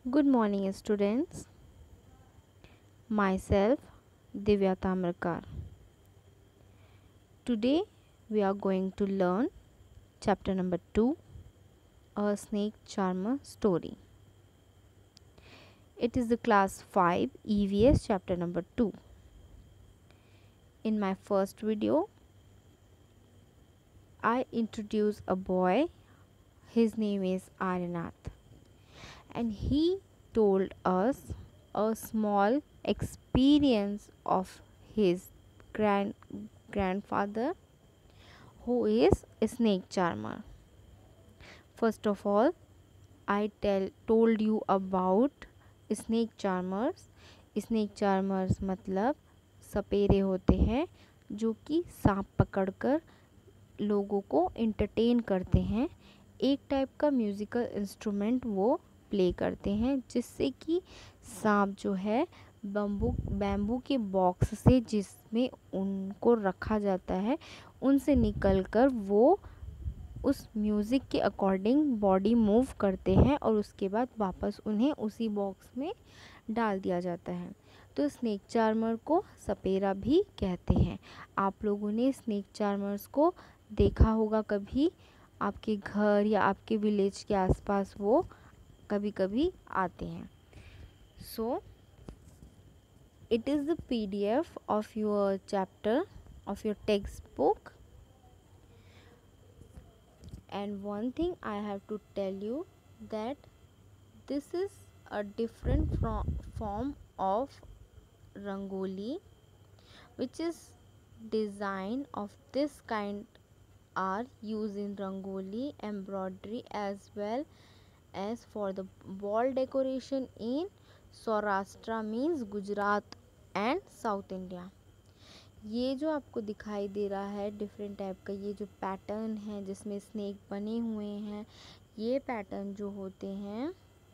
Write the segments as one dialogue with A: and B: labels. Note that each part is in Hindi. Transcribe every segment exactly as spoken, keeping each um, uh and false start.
A: Good morning, students. Myself, Divya Tamrakar. Today, we are going to learn chapter number two, A Snake Charmer Story. It is the class five E V S chapter number two. In my first video, I introduced a boy. His name is Aryanath, and he told us a small experience of his grand grandfather who is a snake charmer. First of all, I tell told you about snake charmers. Snake charmers मतलब सपेरे होते हैं जो कि सांप पकड़कर लोगों को एंटरटेन करते हैं। एक टाइप का म्यूज़िकल इंस्ट्रूमेंट वो प्ले करते हैं जिससे कि सांप जो है बम्बू बैम्बू के बॉक्स से जिसमें उनको रखा जाता है उनसे निकलकर वो उस म्यूज़िक के अकॉर्डिंग बॉडी मूव करते हैं और उसके बाद वापस उन्हें उसी बॉक्स में डाल दिया जाता है। तो स्नेक चार्मर को सपेरा भी कहते हैं। आप लोगों ने स्नेक चार्मर्स को देखा होगा कभी, आपके घर या आपके विलेज के आसपास वो कभी कभी आते हैं। So it is the P D F of your chapter of your text book. And one thing I have to tell you that this is a different from form of rangoli, which is design of this kind are used in rangoli embroidery as well as for the wall decoration in Saurashtra means Gujarat and South India. ये जो आपको दिखाई दे रहा है डिफरेंट टाइप का ये जो पैटर्न है जिसमें स्नेक बने हुए हैं, ये पैटर्न जो होते हैं,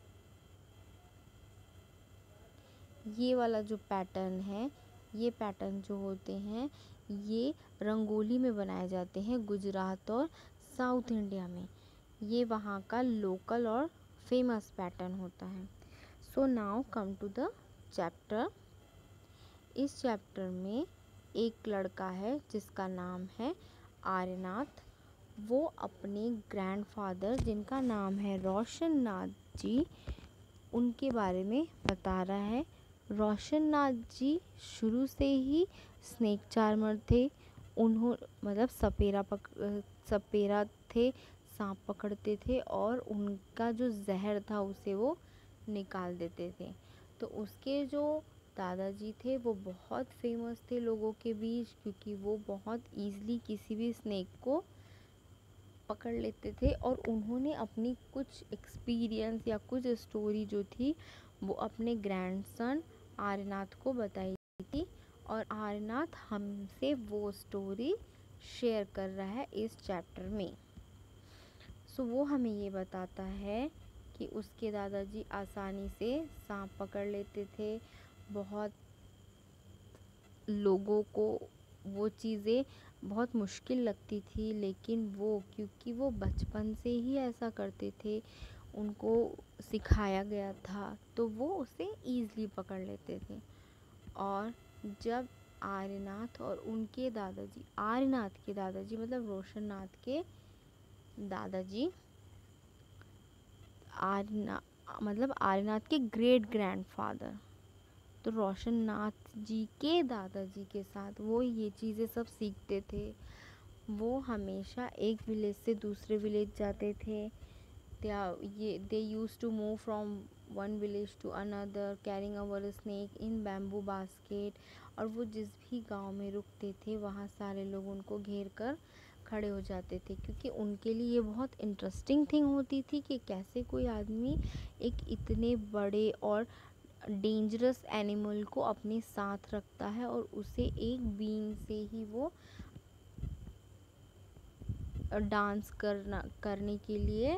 A: ये वाला जो पैटर्न है, ये पैटर्न जो होते हैं ये रंगोली में बनाए जाते हैं गुजरात और साउथ इंडिया में। ये वहाँ का लोकल और फेमस पैटर्न होता है। So now come to the chapter. इस चैप्टर में एक लड़का है जिसका नाम है आर्यनाथ. वो अपने ग्रैंडफादर जिनका नाम है रोशन नाथ जी, उनके बारे में बता रहा है। रोशन नाथ जी शुरू से ही स्नेक चार्मर थे. उन्हों मतलब सपेरा पक सपेरा थे, सांप पकड़ते थे और उनका जो जहर था उसे वो निकाल देते थे। तो उसके जो दादाजी थे वो बहुत फेमस थे लोगों के बीच, क्योंकि वो बहुत ईज़िली किसी भी स्नेक को पकड़ लेते थे और उन्होंने अपनी कुछ एक्सपीरियंस या कुछ स्टोरी जो थी वो अपने ग्रैंडसन आर्यनाथ को बताई थी और आर्यनाथ हमसे वो स्टोरी शेयर कर रहा है इस चैप्टर में. सो वो हमें ये बताता है कि उसके दादाजी आसानी से सांप पकड़ लेते थे. बहुत लोगों को वो चीज़ें बहुत मुश्किल लगती थी, लेकिन वो क्योंकि वो बचपन से ही ऐसा करते थे, उनको सिखाया गया था, तो वो उसे ईज़िली पकड़ लेते थे. और जब आर्यनाथ और उनके दादाजी, आर्यनाथ के दादाजी मतलब रोशन नाथ के दादाजी, आर्यना मतलब आर्यनाथ के ग्रेट ग्रैंडफादर, तो रोशन नाथ जी के दादाजी के साथ वो ये चीज़ें सब सीखते थे. वो हमेशा एक विलेज से दूसरे विलेज जाते थे. ये they used to move from one village to another carrying our snake in bamboo basket. और वो जिस भी गांव में रुकते थे वहाँ सारे लोग उनको घेर कर खड़े हो जाते थे, क्योंकि उनके लिए ये बहुत इंटरेस्टिंग थिंग होती थी कि कैसे कोई आदमी एक इतने बड़े और डेंजरस एनिमल को अपने साथ रखता है और उसे एक बीन से ही वो डांस करना करने के लिए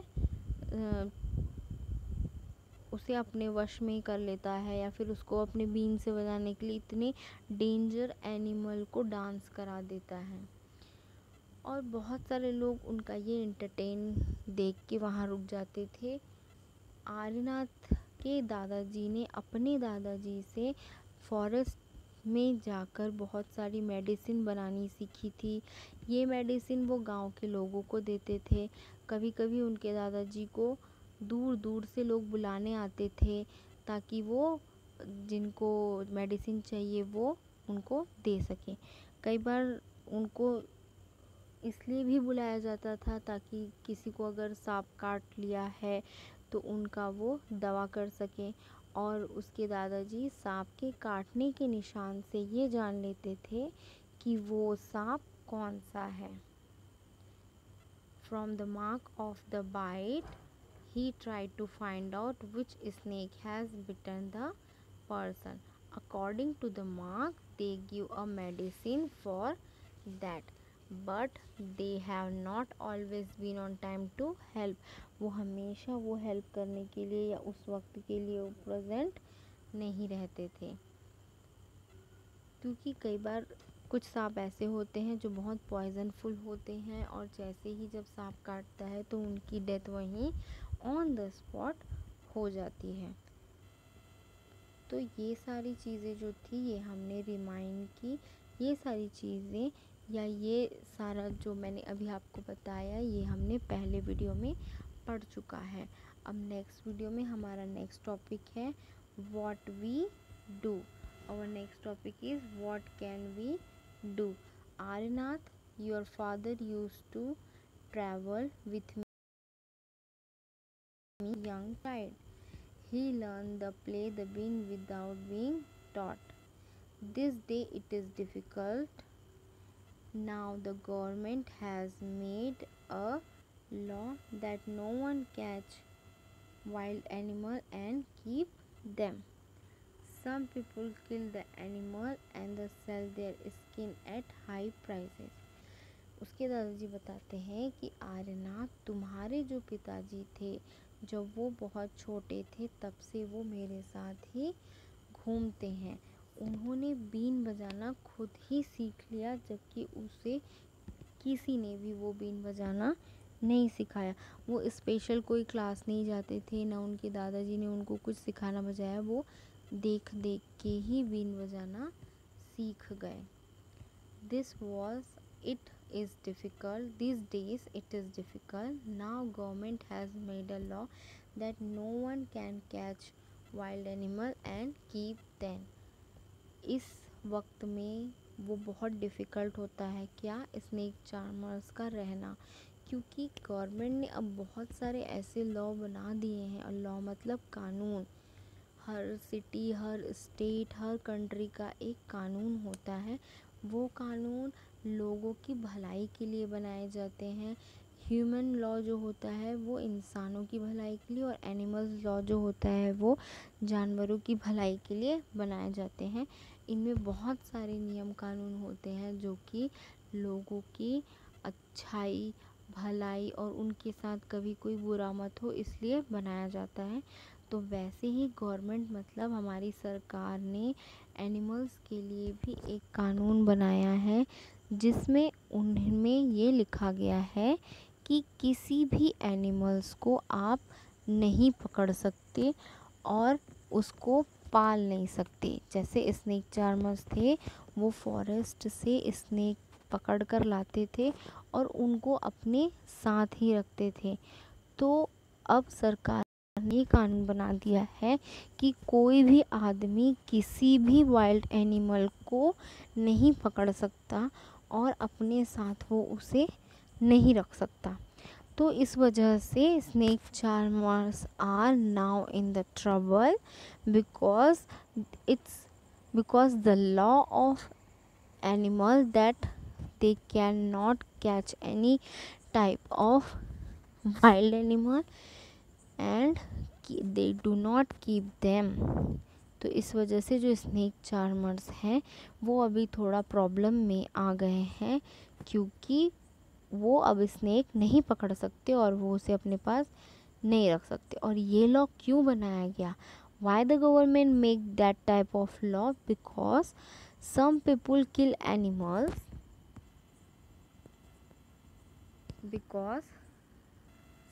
A: उसे अपने वश में कर लेता है, या फिर उसको अपने बीन से बजाने के लिए इतने डेंजर एनिमल को डांस करा देता है. और बहुत सारे लोग उनका ये एंटरटेन देख के वहाँ रुक जाते थे. आर्यनाथ उसके दादाजी ने अपने दादाजी से फॉरेस्ट में जाकर बहुत सारी मेडिसिन बनानी सीखी थी। ये मेडिसिन वो गांव के लोगों को देते थे। कभी कभी उनके दादाजी को दूर दूर से लोग बुलाने आते थे ताकि वो जिनको मेडिसिन चाहिए वो उनको दे सकें। कई बार उनको इसलिए भी बुलाया जाता था ताकि किसी को अगर सांप काट लिया है तो उनका वो दवा कर सकें। और उसके दादाजी सांप के काटने के निशान से ये जान लेते थे कि वो सांप कौन सा है। From the mark of the bite, he tried to find out which snake has bitten the person. According to the mark, they give a medicine for that. But they have not always been on time to help. वो हमेशा वो हेल्प करने के लिए या उस वक्त के लिए प्रेजेंट नहीं रहते थे, क्योंकि कई बार कुछ सांप ऐसे होते हैं जो बहुत पॉइजनफुल होते हैं और जैसे ही जब सांप काटता है तो उनकी डेथ वहीं ऑन द स्पॉट हो जाती है। तो ये सारी चीज़ें जो थी ये हमने रिमाइंड की। ये सारी चीज़ें या ये सारा जो मैंने अभी आपको बताया ये हमने पहले वीडियो में पढ़ चुका है। अब नेक्स्ट वीडियो में हमारा नेक्स्ट टॉपिक है what we do. Our next topic is what can we do. Arinath, your father used to travel with me young child. He learned the play the bean without being taught. This day it is difficult. Now the government has made a law that no one catch wild animal and keep them. Some people kill the animal and they sell their skin at high prices. उसके दादाजी बताते हैं कि आर्यनाथ, तुम्हारे जो पिताजी थे जब वो बहुत छोटे थे तब से वो मेरे साथ ही घूमते हैं। उन्होंने बीन बजाना खुद ही सीख लिया, जबकि उसे किसी ने भी वो बीन बजाना नहीं सिखाया। वो स्पेशल कोई क्लास नहीं जाते थे, ना उनके दादाजी ने उनको कुछ सिखाना बजाया, वो देख देख के ही बीन बजाना सीख गए। This was it is difficult this days it is difficult now government has made a law that no one can catch wild animal and keep them. इस वक्त में वो बहुत डिफ़िकल्ट होता है क्या, स्नेक चार्मर्स का रहना, क्योंकि गवर्नमेंट ने अब बहुत सारे ऐसे लॉ बना दिए हैं। और लॉ मतलब कानून। हर सिटी, हर स्टेट, हर कंट्री का एक कानून होता है। वो कानून लोगों की भलाई के लिए बनाए जाते हैं। ह्यूमन लॉ जो होता है वो इंसानों की भलाई के लिए, और एनिमल्स लॉ जो होता है वो जानवरों की भलाई के लिए बनाए जाते हैं। इनमें बहुत सारे नियम कानून होते हैं जो कि लोगों की अच्छाई, भलाई और उनके साथ कभी कोई बुरा मत हो इसलिए बनाया जाता है। तो वैसे ही गवर्नमेंट मतलब हमारी सरकार ने एनिमल्स के लिए भी एक कानून बनाया है जिसमें उनमें ये लिखा गया है कि किसी भी एनिमल्स को आप नहीं पकड़ सकते और उसको पाल नहीं सकते। जैसे स्नेक चार्मर्स थे, वो फॉरेस्ट से स्नेक पकड़ कर लाते थे और उनको अपने साथ ही रखते थे। तो अब सरकार ने कानून बना दिया है कि कोई भी आदमी किसी भी वाइल्ड एनिमल को नहीं पकड़ सकता और अपने साथ वो उसे नहीं रख सकता। तो इस वजह से snake charmers are now in the trouble because it's because the law of animal that they cannot catch any type of wild animal and they do not keep them. तो इस वजह से जो स्नेक चार्मर्स हैं वो अभी थोड़ा प्रॉब्लम में आ गए हैं, क्योंकि वो अब स्नेक नहीं पकड़ सकते और वो उसे अपने पास नहीं रख सकते। और ये लॉ क्यों बनाया गया? Why the government make that type of law? Because some people kill animals because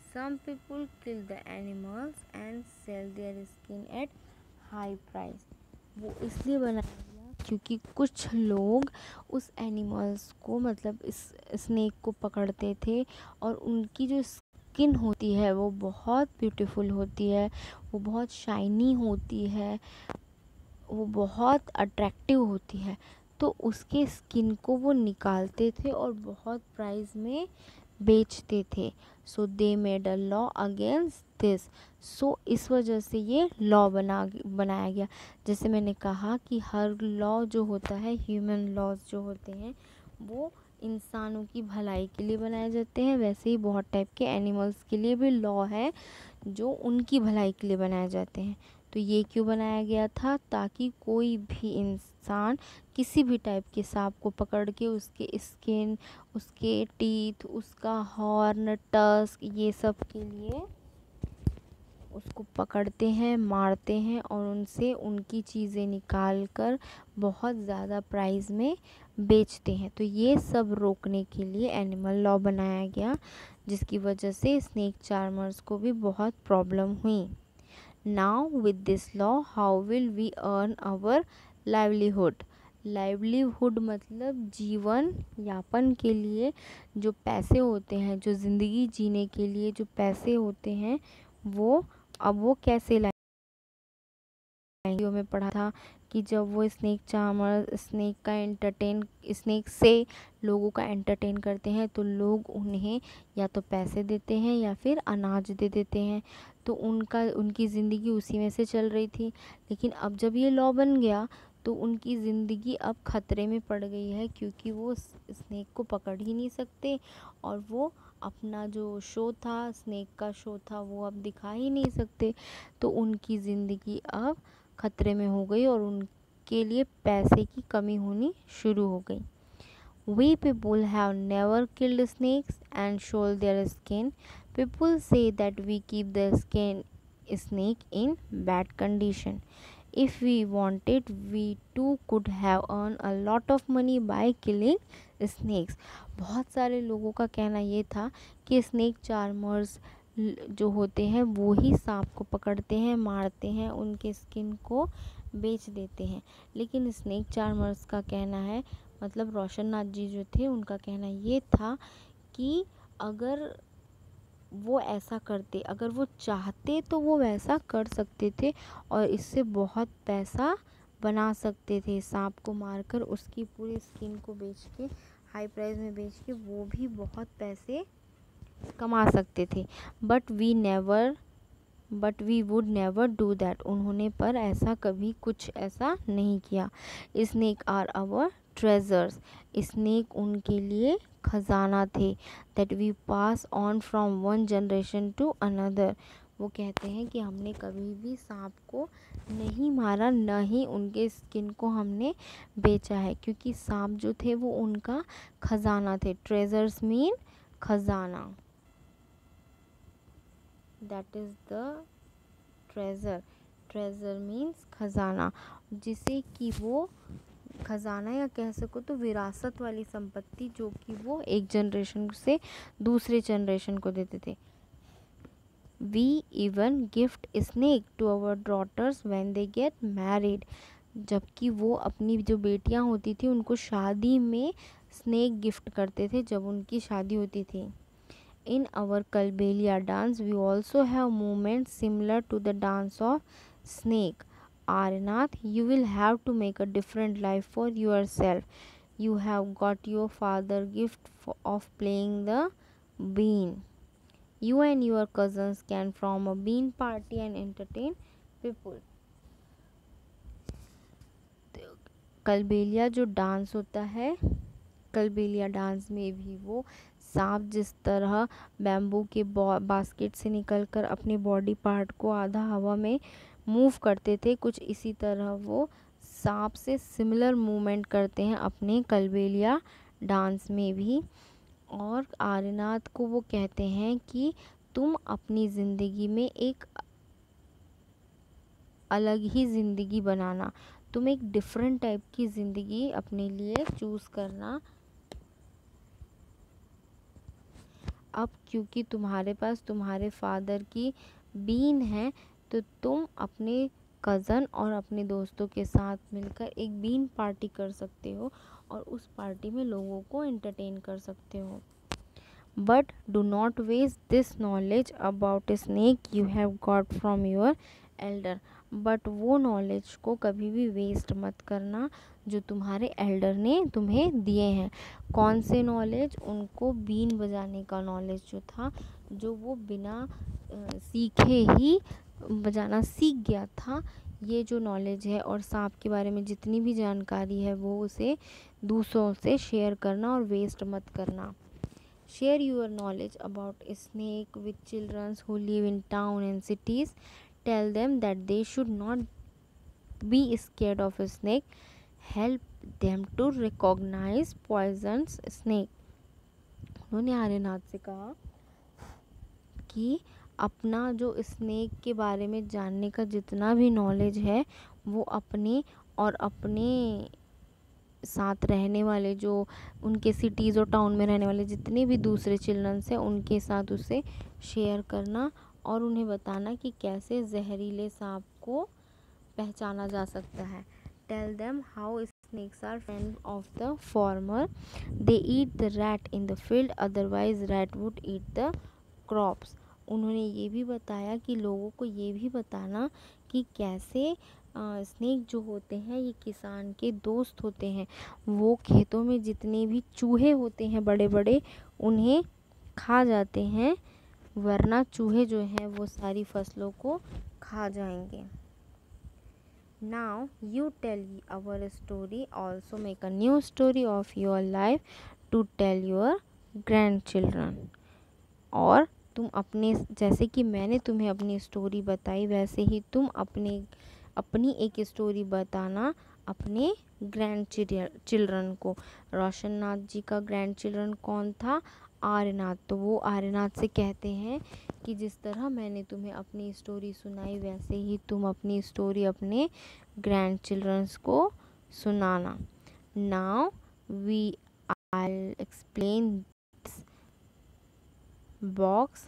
A: Some people kill the animals and sell their skin at high price. वो इसलिए बनाया गया क्योंकि कुछ लोग उस एनिमल्स को मतलब इस स्नेक को पकड़ते थे और उनकी जो स्किन होती है वो बहुत ब्यूटीफुल होती है, वो बहुत शाइनी होती है, वो बहुत अट्रैक्टिव होती है, तो उसके स्किन को वो निकालते थे और बहुत प्राइस में बेचते थे. So they made a law against this. So इस वजह से ये लॉ बना बनाया गया. जैसे मैंने कहा कि हर लॉ जो होता है, ह्यूमन लॉज जो होते हैं, वो इंसानों की भलाई के लिए बनाए जाते हैं. वैसे ही बहुत टाइप के एनिमल्स के लिए भी लॉ है जो उनकी भलाई के लिए बनाए जाते हैं. तो ये क्यों बनाया गया था? ताकि कोई भी इंसान किसी भी टाइप के सांप को पकड़ के उसके स्किन, उसके टीथ, उसका हॉर्न, टस्क, ये सब के लिए उसको पकड़ते हैं, मारते हैं और उनसे उनकी चीज़ें निकाल कर बहुत ज़्यादा प्राइस में बेचते हैं. तो ये सब रोकने के लिए एनिमल लॉ बनाया गया, जिसकी वजह से स्नेक चार्मर्स को भी बहुत प्रॉब्लम हुई. Now with this law, how will we earn our livelihood? Livelihood मतलब जीवन यापन के लिए जो पैसे होते हैं, जो ज़िंदगी जीने के लिए जो पैसे होते हैं, वो अब वो कैसे लाएंगे. में पढ़ा था कि जब वो स्नेक चार्मर स्नेक का एंटरटेन स्नेक से लोगों का एंटरटेन करते हैं तो लोग उन्हें या तो पैसे देते हैं या फिर अनाज दे देते हैं. तो उनका उनकी ज़िंदगी उसी में से चल रही थी. लेकिन अब जब ये लॉ बन गया तो उनकी ज़िंदगी अब खतरे में पड़ गई है, क्योंकि वो स्नेक को पकड़ ही नहीं सकते और वो अपना जो शो था, स्नेक का शो था, वो अब दिखा ही नहीं सकते. तो उनकी ज़िंदगी अब खतरे में हो गई और उनके लिए पैसे की कमी होनी शुरू हो गई. We people have never killed snakes and sold their skin. People say that we keep the skin snake in bad condition. If we wanted, we too could have earned a lot of money by killing snakes. बहुत सारे लोगों का कहना ये था कि स्नेक चार्मर्स जो होते हैं वो ही सांप को पकड़ते हैं, मारते हैं, उनके स्किन को बेच देते हैं. लेकिन स्नेक चार्मर्स का कहना है, मतलब रोशन नाथ जी जो थे, उनका कहना ये था कि अगर वो ऐसा करते, अगर वो चाहते तो वो वैसा कर सकते थे और इससे बहुत पैसा बना सकते थे. सांप को मारकर उसकी पूरी स्किन को बेच के, हाई प्राइस में बेच के, वो भी बहुत पैसे कमा सकते थे. But we never but we would never do that. उन्होंने पर ऐसा कभी कुछ ऐसा नहीं किया. Snake are our treasures. Snake उनके लिए खजाना थे. That we pass on from one generation to another. वो कहते हैं कि हमने कभी भी सांप को नहीं मारा, न ही उनके स्किन को हमने बेचा है, क्योंकि सांप जो थे वो उनका खजाना थे. ट्रेजर्स मीन खजाना. That is the treasure. Treasure means खजाना, जिसे कि वो खजाना या कह सको तो विरासत वाली संपत्ति, जो कि वो एक जनरेशन से दूसरे जनरेशन को देते थे. We even gift snake to our daughters when they get married. जबकि वो अपनी जो बेटियां होती थी उनको शादी में स्नेक गिफ्ट करते थे जब उनकी शादी होती थी. In our Kalbelia dance, we also have movements similar to the dance of snake. Arnath, you will have to make a different life for yourself. You have got your father gift for, of playing the bean. You and your cousins can form a bean party and entertain people. Kalbelia जो डांस होता है, कलबेलिया डांस में भी वो सांप जिस तरह बैम्बू के बास्केट से निकलकर अपने बॉडी पार्ट को आधा हवा में मूव करते थे, कुछ इसी तरह वो सांप से सिमिलर मूवमेंट करते हैं अपने कलबेलिया डांस में भी. और आर्यनाथ को वो कहते हैं कि तुम अपनी ज़िंदगी में एक अलग ही ज़िंदगी बनाना, तुम एक डिफरेंट टाइप की ज़िंदगी अपने लिए चूज़ करना. अब क्योंकि तुम्हारे पास तुम्हारे फादर की बीन है, तो तुम अपने कज़न और अपने दोस्तों के साथ मिलकर एक बीन पार्टी कर सकते हो और उस पार्टी में लोगों को एंटरटेन कर सकते हो। But do not waste this knowledge about snake you have got from your elder. But वो नॉलेज को कभी भी वेस्ट मत करना जो तुम्हारे एल्डर ने तुम्हें दिए हैं। कौन से नॉलेज? उनको बीन बजाने का नॉलेज जो था, जो वो बिना सीखे ही बजाना सीख गया था। ये जो नॉलेज है और सांप के बारे में जितनी भी जानकारी है वो उसे दूसरों से शेयर करना और वेस्ट मत करना। Share your knowledge about snake with childrens who live in town and cities. Tell them that they should not be scared of snake. Help them to recognise poisonous snake. उन्होंने आर्यनाथ से कहा कि अपना जो स्नेक के बारे में जानने का जितना भी नॉलेज है वो अपने और अपने साथ रहने वाले, जो उनके सिटीज़ और टाउन में रहने वाले जितने भी दूसरे चिल्ड्रंस हैं उनके साथ उसे शेयर करना और उन्हें बताना कि कैसे जहरीले सांप को पहचाना जा सकता है। Tell them how snakes are friends of the farmer. They eat the rat in the field, otherwise rat would eat the crops. उन्होंने ये भी बताया कि लोगों को ये भी बताना कि कैसे स्नेक जो होते हैं ये किसान के दोस्त होते हैं। वो खेतों में जितने भी चूहे होते हैं बड़े बड़े उन्हें खा जाते हैं, वरना चूहे जो हैं वो सारी फसलों को खा जाएंगे। Now you tell our story, also make a new story of your life to tell your grandchildren. और तुम अपने, जैसे कि मैंने तुम्हें अपनी स्टोरी बताई वैसे ही तुम अपने अपनी एक स्टोरी बताना अपने ग्रैंड चिल्ड्रन को। रोशननाथ जी का ग्रैंड चिल्ड्रन कौन था? आर्यनाथ। तो वो आर्यनाथ से कहते हैं कि जिस तरह मैंने तुम्हें अपनी स्टोरी सुनाई वैसे ही तुम अपनी स्टोरी अपने ग्रैंड चिल्ड्रंस को सुनाना। Now we I explain this box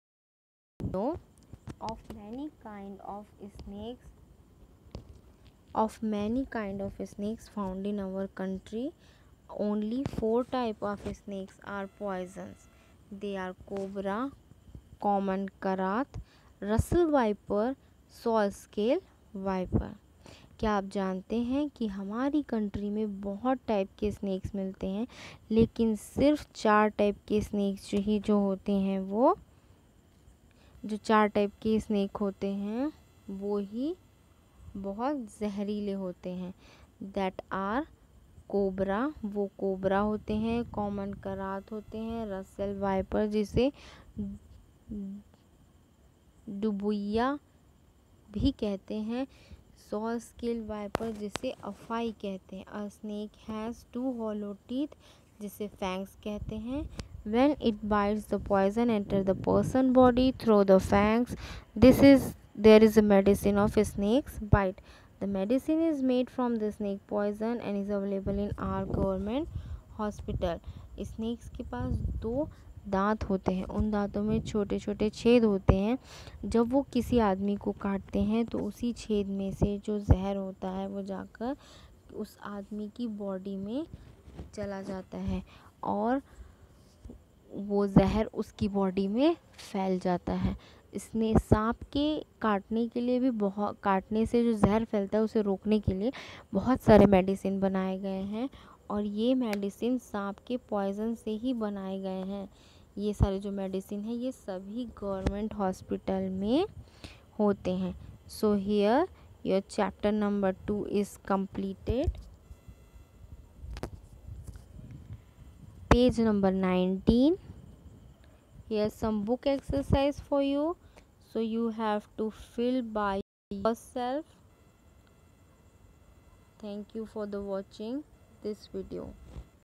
A: of many kind of snakes of many kind of snakes found in our country. Only four type of snakes are poisons. They are cobra, common karat, russell viper, saw scale viper. क्या आप जानते हैं कि हमारी कंट्री में बहुत टाइप के स्नेक्स मिलते हैं, लेकिन सिर्फ चार टाइप के स्नेक्स जो ही जो होते हैं वो जो चार टाइप के स्नेक होते हैं वो ही बहुत जहरीले होते हैं। दैट आर कोबरा, वो कोबरा होते हैं, कॉमन करात होते हैं, रसेल वाइपर जिसे डुबुइया भी कहते हैं, सॉ स्केल वाइपर जिसे अफाई कहते हैं। A snake has two hollow teeth जिसे फैंग्स कहते हैं। When it bites, the poison enter the person body through the fangs. This is there is a medicine of a snake's bite. The medicine is made from the snake poison and is available in our government hospital. Snakes के पास दो दांत होते हैं, उन दांतों में छोटे छोटे छेद होते हैं। जब वो किसी आदमी को काटते हैं तो उसी छेद में से जो जहर होता है वो जाकर उस आदमी की बॉडी में चला जाता है और वो जहर उसकी बॉडी में फैल जाता है। इसने सांप के काटने के लिए भी बहुत, काटने से जो जहर फैलता है उसे रोकने के लिए बहुत सारे मेडिसिन बनाए गए हैं और ये मेडिसिन सांप के पॉइजन से ही बनाए गए हैं। ये सारे जो मेडिसिन हैं ये सभी गवर्नमेंट हॉस्पिटल में होते हैं। So here your chapter number two is completed. Page number nineteen. Here's some book exercise for you, so you have to fill by yourself. Thank you for the watching this video.